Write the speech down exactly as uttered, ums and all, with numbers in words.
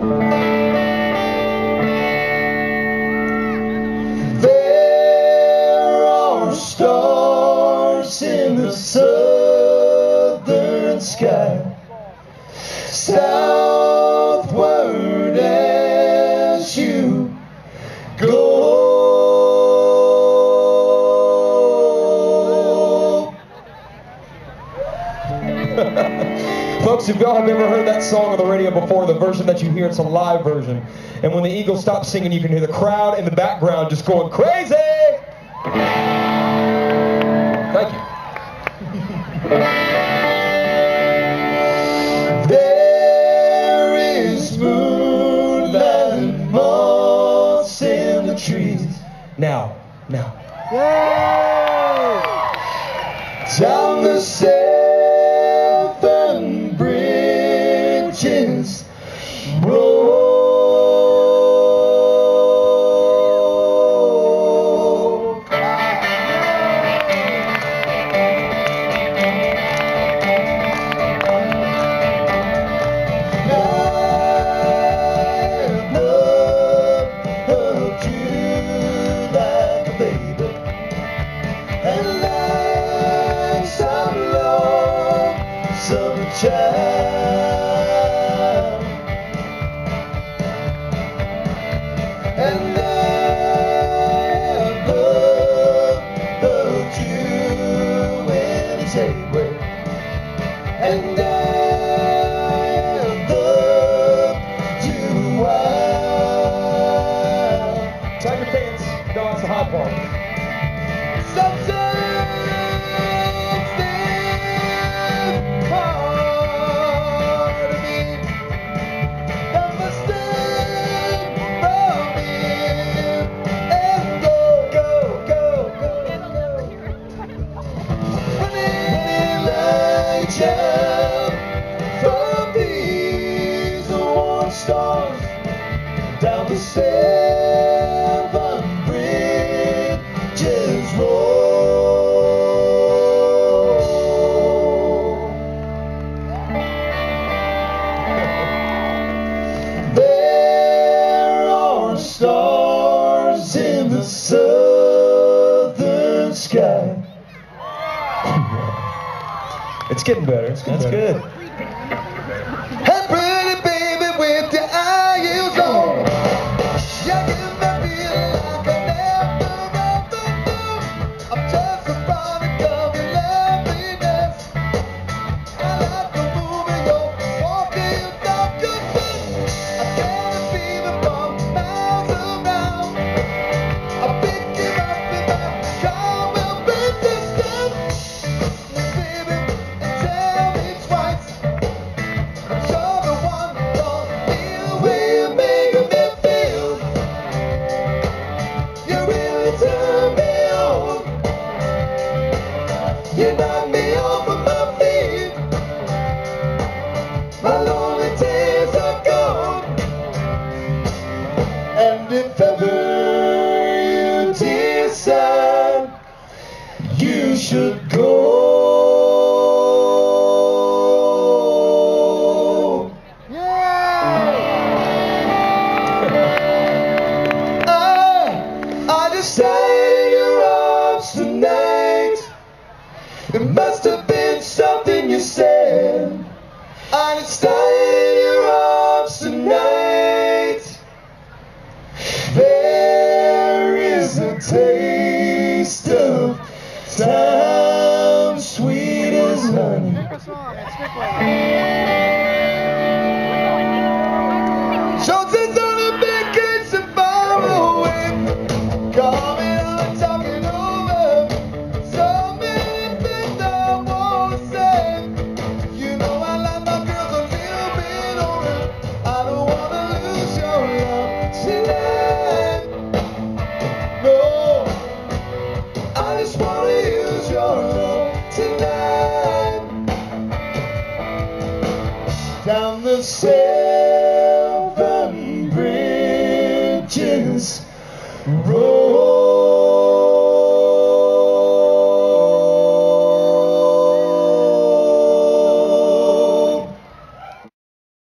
There are stars in the southern sky, southward as you go. Folks, if y'all have ever heard that song on the radio before, the version that you hear, it's a live version. And when the Eagles stop singing, you can hear the crowd in the background just going crazy! Thank you. There is moonlight and moss in the trees. Now, now. Yay! Down the seven bridges roll. Child, and I love, loved you in a way, and I love you wild. Tie your pants. No, that's the hot part. Sometimes things hard to be. From these warm stars down the seven bridges roll. There are stars in the southern sky. It's getting better. It's getting That's better. good. Hey, pretty baby with your eyes on. You give me feel like I never ever knew. I'm just a product of your loveliness. I like the movie you're walking down your foot. I get a feeling from miles around. I pick you up in my car, we'll bring this down. Baby, tell me twice. You're the one who don't feel the way you're making me feel. You really turn me on. You knock me off of my feet. My lonely days are gone. And if ever you decide you should go, stay in your arms tonight. It must have been something you said. I just stay in your arms tonight. There is a taste of time, sweet as honey. So since on a vacation far away, coming on, talking over. So many things I wanna say. You know I like my girls a little bit older. I don't wanna lose your love tonight. No, I just wanna use your love tonight. Down the seven bridges road.